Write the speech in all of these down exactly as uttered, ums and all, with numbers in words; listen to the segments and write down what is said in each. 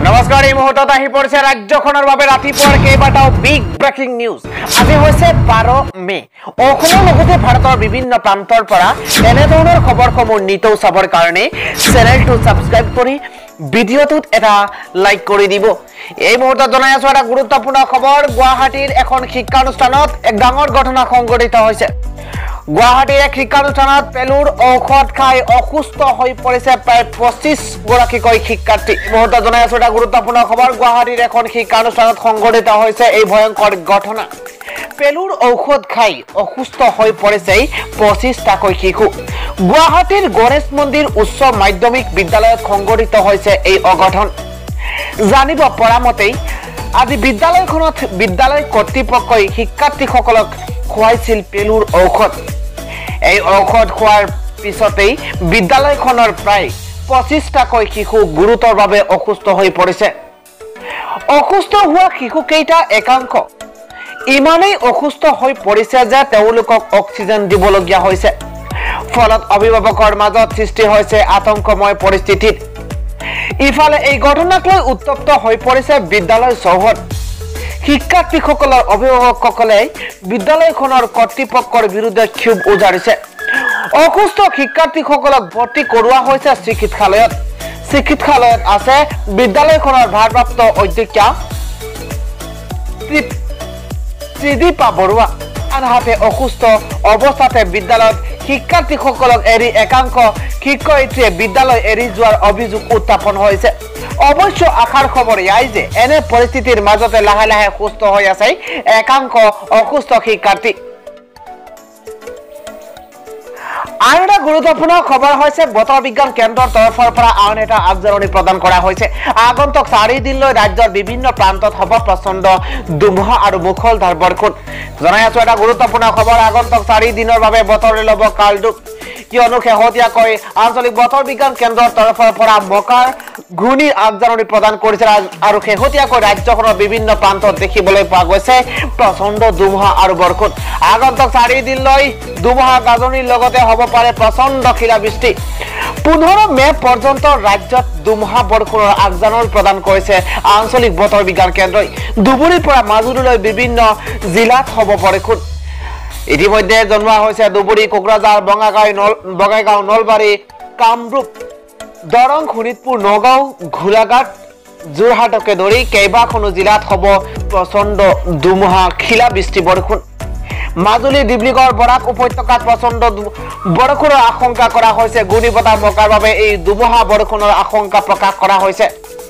নমস্কাৰ এই মুহূৰ্তত আহি পৰিছে ৰাজ্যখনৰ বাবে ৰাতিপুৱাৰ কেইবাটাও বিগ ব্ৰেকিং নিউজ। আজি হৈছে বাৰ মে। অসমৰ লগতে ভাৰতৰ বিভিন্ন প্ৰান্তৰ পৰা এনে ধৰণৰ খবৰসমূহ নিতৌ চাবৰ কাৰণে চেনেলটো ছাবস্ক্ৰাইব কৰি ভিডিঅ'টোত এটা লাইক কৰি দিব। এই মুহূৰ্তত জনাই আছো এটা গুৰুত্বপূৰ্ণ খবৰ। গুৱাহাটীৰ এখন শিক্ষানুষ্ঠানত এক ডাঙৰ ঘটনা সংঘটিত হৈছে। গুৱাহাটীৰ এক শিক্ষানুষ্ঠানত পেলুৰ ঔষধ খাই অসুস্থ হৈ পৰিছে প্ৰায় পঁচিছ গৰাকীকৈ শিক্ষাৰ্থী। মুহূৰ্তত জনাই আছো এটা গুৰুত্বপূৰ্ণ খবৰ। গুৱাহাটীৰ এখন শিক্ষানুষ্ঠানত সংঘটিত হৈছে এই ভয়ংকৰ ঘটনা। পেলুৰ ঔষধ খাই অসুস্থ হৈ পৰিছে পঁচিছটাকৈ শিশু। গুৱাহাটীৰ গণেশ মন্দিৰ উচ্চ মাধ্যমিক বিদ্যালয়ত সংঘটিত হৈছে এই অঘটন। জানিব পৰা মতে আজি বিদ্যালয়খনত বিদ্যালয় কৰ্তৃপক্ষই শিক্ষাৰ্থীসকলক খুৱাইছিল পেলুৰ ঔষধ। এই ঔষধ খোৱাৰ পিছতেই বিদ্যালয়খনৰ প্ৰায় পঁচিছটাকৈ শিশু গুৰুতৰভাৱে অসুস্থ হৈ পৰিছে। অসুস্থ হোৱা শিশুকেইটা একাংশ ইমানেই অসুস্থ হৈ পৰিছে যে তেওঁলোকক অক্সিজেন দিবলগীয়া হৈছে। ফলত অভিভাৱকৰ মাজত সৃষ্টি হৈছে আতংকময় পৰিস্থিতিত। ইফালে এই ঘটনাক লৈ উত্তপ্ত হৈ পৰিছে বিদ্যালয় চৌহদ। শিক্ষাৰ্থীসকলৰ অভিভাৱকসকলে বিদ্যালয়খনৰ কৰ্তৃপক্ষৰ বিৰুদ্ধে ক্ষোভ উজাৰিছে। অসুস্থ শিক্ষাৰ্থীসকলক ভৰ্তি কৰোৱা হৈছে চিকিৎসালয়ত। চিকিৎসালয়ত আছে বিদ্যালয়খনৰ ভাৰপ্ৰাপ্ত অধ্যক্ষা ত্ৰিদীপা বৰুৱা। আনহাতে অসুস্থ অৱস্থাতে বিদ্যালয়ত শিক্ষাৰ্থীসকলক এৰি একাংশ শিক্ষয়িত্ৰীয়ে বিদ্যালয় এৰি যোৱাৰ অভিযোগ উত্থাপন হৈছে। অৱশ্য আশাৰ খবৰ এয়াই যে এনে পৰিস্থিতিৰ মাজতে লাহে লাহে সুস্থ হৈ আছে একাংশ অসুস্থ শিক্ষাৰ্থী। আন এটা গুৰুত্বপূৰ্ণ খবৰ হৈছে বতৰ বিজ্ঞান কেন্দ্ৰৰ তৰফৰ পৰা আন এটা আগজাননী প্ৰদান কৰা হৈছে। আগন্তুক চাৰিদিনলৈ ৰাজ্যৰ বিভিন্ন প্ৰান্তত হ'ব প্ৰচণ্ড ধুমুহা আৰু মুখলধাৰ বৰষুণ। জনাই আছো এটা গুৰুত্বপূৰ্ণ খবৰ। আগন্তুক চাৰি দিনৰ বাবে বতৰে ল'ব কালদুক। কিয়নো শেহতীয়াকৈ আঞ্চলিক বতৰ বিজ্ঞান কেন্দ্ৰৰ তৰফৰ পৰা মকাৰ ঘূৰ্ণীৰ আগজাননী প্ৰদান কৰিছে আৰু শেহতীয়াকৈ ৰাজ্যখনৰ বিভিন্ন প্ৰান্তত দেখিবলৈ পোৱা গৈছে প্ৰচণ্ড ধুমুহা আৰু বৰষুণ। আগন্তুক চাৰি দিনলৈ ধুমুহা গাজনিৰ লগতে হ'ব পাৰে প্ৰচণ্ড শিলাবৃষ্টি। পোন্ধৰ মে পৰ্যন্ত ৰাজ্যত ধুমুহা বৰষুণৰ আগজাননী প্ৰদান কৰিছে আঞ্চলিক বতৰ বিজ্ঞান কেন্দ্ৰই। ধুবুৰীৰ পৰা মাজুলীলৈ বিভিন্ন জিলাত হ'ব বৰষুণ। ইতিমধ্যে জনোৱা হৈছে ধুবুৰী, কোকৰাঝাৰ, বঙাইগাঁও নল বঙাইগাঁও নলবাৰী, কামৰূপ, দৰং, শোণিতপুৰ, নগাঁও, গোলাঘাট, যোৰহাটকে ধৰি কেইবাখনো জিলাত হ'ব প্ৰচণ্ড ধুমুহা শিলাবৃষ্টি বৰষুণ। মাজুলী, ডিব্ৰুগড়, বৰাক উপত্যকাত প্ৰচণ্ড বৰষুণৰ আশংকা কৰা হৈছে। ঘূৰ্ণীবতাহ মকাৰ বাবে এই ধুমুহা বৰষুণৰ আশংকা প্ৰকাশ কৰা হৈছে।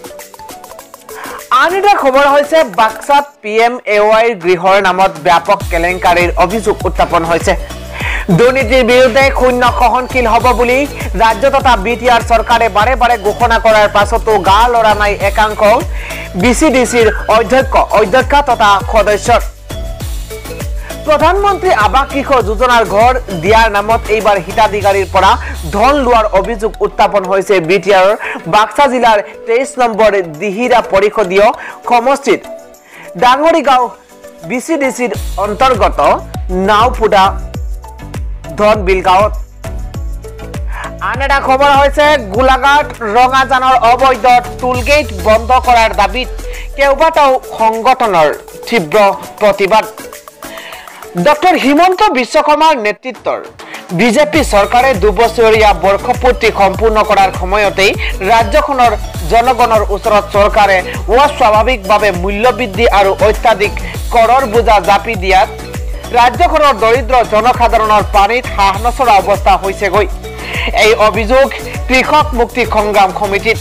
আন এটা খবৰ হৈছে বাক্সাত পি এম এ ৱাইৰ গৃহৰ নামত ব্যাপক কেলেংকাৰীৰ অভিযোগ উত্থাপন হৈছে। দুৰ্নীতিৰ বিৰুদ্ধে শূন্য সহনশীল হ'ব বুলি ৰাজ্য তথা বি টি আৰ চৰকাৰে বাৰে বাৰে ঘোষণা কৰাৰ পাছতো গা লৰা নাই একাংশ বি চি ডি চিৰ অধ্যক্ষ অধ্যক্ষা তথা সদস্যৰ। প্ৰধানমন্ত্ৰী আৱাস গৃহ যোজনাৰ ঘৰ দিয়াৰ নামত এইবাৰ হিতাধিকাৰীৰ পৰা ধন লোৱাৰ অভিযোগ উত্থাপন হৈছে বি টি আৰৰ বাক্সা জিলাৰ তেইছ নম্বৰ দিহিৰা পৰিষদীয় সমষ্টিত ডাঙৰিগাঁও বি চি ডি চিৰ অন্তৰ্গত নাওপুদা ধনবিল গাঁৱত। আন এটা খবৰ হৈছে গোলাঘাট ৰঙাজানৰ অবৈধ টোলগেট বন্ধ কৰাৰ দাবীত কেইবাটাও সংগঠনৰ তীব্ৰ প্ৰতিবাদ। ডক্টৰ হিমন্ত বিশ্ব শৰ্মাৰ নেতৃত্বৰ বিজেপি চৰকাৰে দুবছৰীয়া বৰ্ষপূৰ্তি সম্পূৰ্ণ কৰাৰ সময়তেই ৰাজ্যখনৰ জনগণৰ ওচৰত চৰকাৰে অস্বাভাৱিকভাৱে মূল্যবৃদ্ধি আৰু অত্যাধিক কৰৰ বোজা জাপি দিয়াত ৰাজ্যখনৰ দৰিদ্ৰ জনসাধাৰণৰ পানীত হাঁহ নচৰা অৱস্থা হৈছেগৈ। এই অভিযোগ কৃষক মুক্তি সংগ্ৰাম সমিতিত।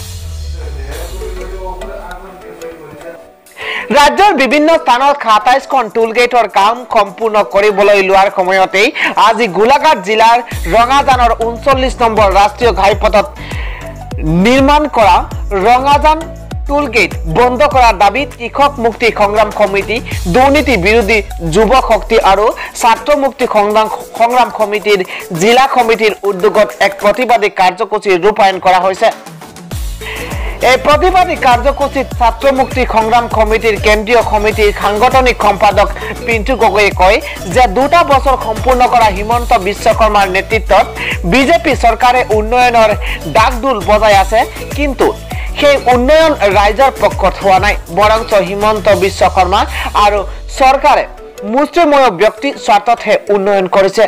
ৰাজ্যৰ বিভিন্ন স্থানত সাতাইছখন টোলগেটৰ কাম সম্পূৰ্ণ কৰিবলৈ লোৱাৰ সময়তেই আজি গোলাঘাট জিলাৰ ৰঙাজানৰ ঊনচল্লিছ নম্বৰ ৰাষ্ট্ৰীয় ঘাইপথত নিৰ্মাণ কৰা ৰঙাজান টোলগেট বন্ধ কৰাৰ দাবীত কৃষক মুক্তি সংগ্ৰাম সমিতি, দুৰ্নীতি বিৰোধী যুৱ শক্তি আৰু ছাত্ৰ মুক্তি সংগ্ৰাম সংগ্ৰাম সমিতিৰ জিলা সমিতিৰ উদ্যোগত এক প্ৰতিবাদী কাৰ্যসূচী ৰূপায়ণ কৰা হৈছে। এই প্ৰতিবাদী কাৰ্যসূচীত ছাত্ৰ মুক্তি সংগ্ৰাম সমিতিৰ কেন্দ্ৰীয় সমিতিৰ সাংগঠনিক সম্পাদক পিণ্টু গগৈয়ে কয় যে দুটা বছৰ সম্পূৰ্ণ কৰা হিমন্ত বিশ্ব শৰ্মাৰ নেতৃত্বত বিজেপি চৰকাৰে উন্নয়নৰ ডাকডোল বজাই আছে, কিন্তু সেই উন্নয়ন ৰাইজৰ পক্ষত হোৱা নাই বৰঞ্চ হিমন্ত বিশ্ব শৰ্মা আৰু চৰকাৰে মুষ্টিমেয় ব্যক্তি স্বাৰ্থতহে উন্নয়ন কৰিছে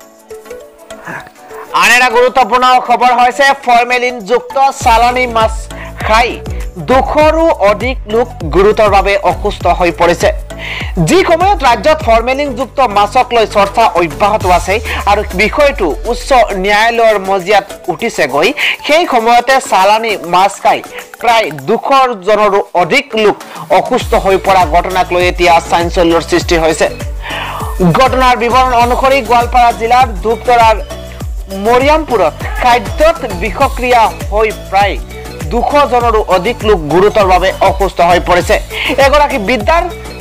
আন এটা গুৰুত্বপূৰ্ণ খবৰ হৈছে ফৰ্মেলিনযুক্ত চালানী মাছ খাই দুশৰো অধিক লোক গুৰুতৰভাৱে অসুস্থ হৈ পৰিছে যি সময়ত ৰাজ্যত ফৰ্মেলিনযুক্ত মাছক লৈ চৰ্চা অব্যাহত আছে আৰু বিষয়টো উচ্চ ন্যায়ালয়ৰ মজিয়াত উঠিছে গৈ সেই সময়তে চালানী মাছ খাই প্ৰায় দুশ জনৰো অধিক লোক অসুস্থ হৈ পৰা ঘটনাক লৈ এতিয়া চাঞ্চল্যৰ সৃষ্টি হৈছে ঘটনাৰ বিৱৰণ অনুসৰি গোৱালপাৰা জিলাৰ ধূপতৰাৰ মৰিয়ামপুৰত খাদ্যত বিষক্ৰিয়া হৈ প্ৰায় দুশ জনৰো অধিক লোক গুৰুতৰভাৱে অসুস্থ হৈ পৰিছে এগৰাকী বিদ্যাৰ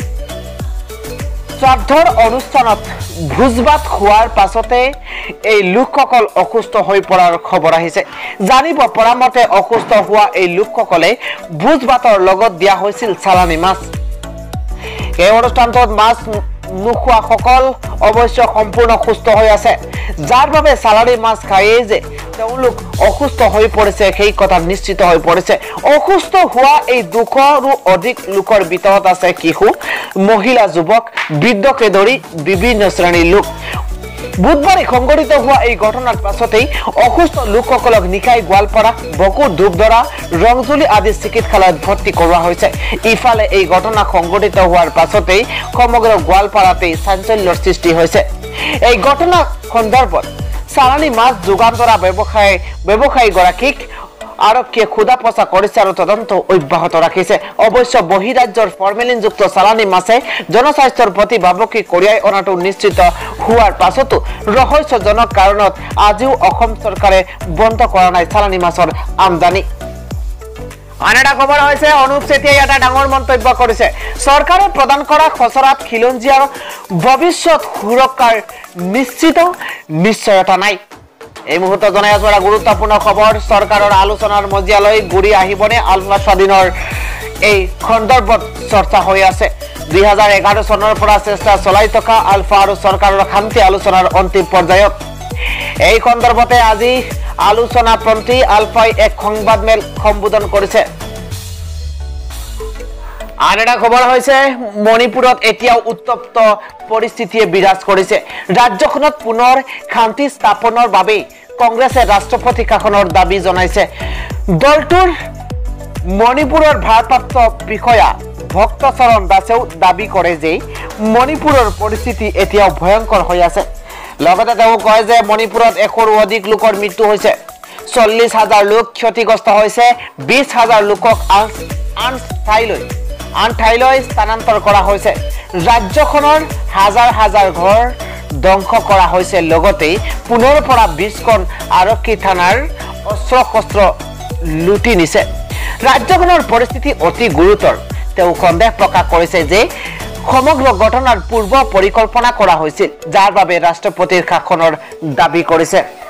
শ্ৰাদ্ধৰ অনুষ্ঠানত ভোজভাত খোৱাৰ পাছতে এই লোকসকল অসুস্থ হৈ পৰাৰ খবৰ আহিছে জানিব পৰা মতে অসুস্থ হোৱা এই লোকসকলে ভোজভাতৰ লগত দিয়া হৈছিল চালানী মাছ এই অনুষ্ঠানটোত মাছ নোখোৱা সকল অৱশ্য সম্পূৰ্ণ সুস্থ হৈ আছে যাৰ বাবে চালানী মাছ খায়ে যে তেওঁলোক অসুস্থ হৈ পৰিছে সেই কথা নিশ্চিত হৈ পৰিছে অসুস্থ হোৱা এই দুশৰো অধিক লোকৰ ভিতৰত আছে কিশোৰ মহিলা যুৱক বৃদ্ধকে ধৰি বিভিন্ন শ্ৰেণীৰ লোক বুধবাৰে সংঘটিত হোৱা এই ঘটনাৰ পাছতেই অসুস্থ লোকসকলক নিকাই গোৱালপাৰা বকো ধূপধৰা ৰংজুলি আদি চিকিৎসালয়ত ভৰ্তি কৰোৱা হৈছে ইফালে এই ঘটনা সংঘটিত হোৱাৰ পাছতেই সমগ্ৰ গোৱালপাৰাতেই চাঞ্চল্যৰ সৃষ্টি হৈছে এই ঘটনা সন্দৰ্ভত চালানী মাছ যোগান ধৰা ব্যৱসায়ী ব্যৱসায়ীগৰাকীক আৰক্ষীয়ে খুদা পচা কৰিছে আৰু তদন্ত অব্যাহত ৰাখিছে অৱশ্য বহিৰাজ্যৰ ফৰ্মেলিনযুক্ত চালানী মাছে জনস্বাস্থ্যৰ প্ৰতি ভাবুকি কঢ়িয়াই অনাটো নিশ্চিত হোৱাৰ পাছতো ৰহস্যজনক কাৰণত আজিও অসম চৰকাৰে বন্ধ কৰা নাই চালানী মাছৰ আমদানি আন এটা খবৰ হৈছে অনুপ চেতিয়াই এটা ডাঙৰ মন্তব্য কৰিছে চৰকাৰে প্ৰদান কৰা খচৰাত খিলঞ্জীয়াৰ ভৱিষ্যত সুৰক্ষাৰ নিশ্চিত নিশ্চয়তা নাই এই মুহূৰ্তত জনাই আছো এটা গুৰুত্বপূৰ্ণ খবৰ চৰকাৰৰ আলোচনাৰ মজিয়ালৈ ঘূৰি আহিবনে আলফা স্বাধীনৰ এই সন্দৰ্ভত চৰ্চা হৈ আছে দুই হাজাৰ এঘাৰ চনৰ পৰা চেষ্টা চলাই থকা আলফা আৰু চৰকাৰৰ শান্তি আলোচনাৰ অন্তিম পৰ্যায়ত এই সন্দৰ্ভতে আজি আলোচনা প্ৰন্তি আলফাই এক সংবাদমেল সম্বোধন কৰিছে আন এটা খবৰ হৈছে মণিপুৰত এতিয়াও উত্তপ্ত পৰিস্থিতিয়ে বিৰাজ কৰিছে ৰাজ্যখনত পুনৰ শান্তি স্থাপনৰ বাবে কংগ্ৰেছে ৰাষ্ট্ৰপতি শাসনৰ দাবী জনাইছে দলটোৰ মণিপুৰৰ ভাৰপ্ৰাপ্ত বিষয়া ভক্তচৰণ দাসেও দাবী কৰে যে মণিপুৰৰ পৰিস্থিতি এতিয়াও ভয়ংকৰ হৈ আছে লগতে তেওঁ কয় যে মণিপুৰত এশৰো অধিক লোকৰ মৃত্যু হৈছে চল্লিশ হাজাৰ লোক ক্ষতিগ্ৰস্ত হৈছে বিশ হাজাৰ লোকক আন ঠাইলৈ আন ঠাইলৈ স্থানান্তৰ কৰা হৈছে ৰাজ্যখনৰ হাজাৰ হাজাৰ ঘৰ ধ্বংস কৰা হৈছে লগতে পুনৰ পৰা বিশখন আৰক্ষী থানাৰ অস্ত্ৰ শস্ত্ৰ লুটি নিছে ৰাজ্যখনৰ পৰিস্থিতি অতি গুৰুতৰ তেওঁ সন্দেহ প্ৰকাশ কৰিছে যে সমগ্ৰ ঘটনাৰ পূৰ্ব পৰিকল্পনা কৰা হৈছিল যাৰ বাবে ৰাষ্ট্ৰপতিৰ শাসনৰ দাবী কৰিছে